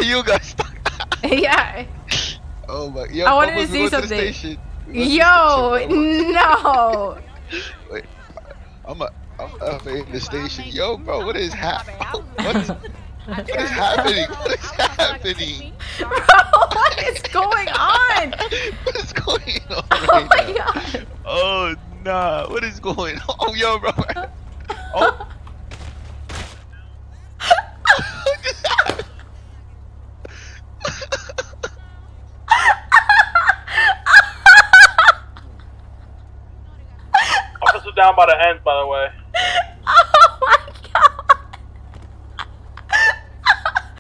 you got stuck. Yeah. Oh my. Yo, I wanted to Bubbles, see we something. went to the station. Yo, no. Wait, I'm in the station. Yo, bro, what is happening? What is happening? What is happening? Bro, what is going on? What is going on Oh right my now? god. Oh nah, what is going on? Oh yo, bro. Oh. What just happened? Officer down by the end, by the way.